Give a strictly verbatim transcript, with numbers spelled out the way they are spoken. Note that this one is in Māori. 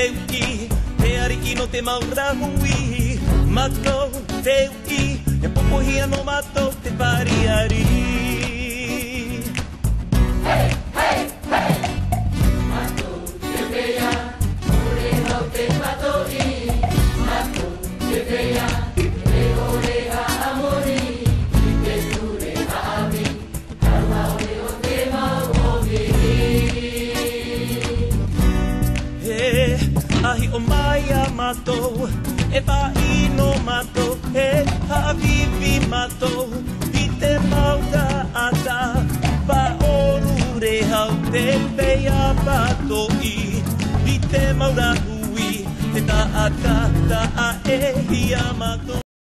ui, te ari ino te maura hui, matou te ui, e popohia no matou te pariari. Hey, hey, hey! Matou te veia, ore hau te patoi, matou te veia, e ore ha amori, i te ture ha ami, kaua ore o te mau o Ahi o mai a matou, e vai no matou, e havivi matou, i te mauta ata, pa oru re hau te pea patoi, i te maura hui, te ta ata ta a e hi a matou.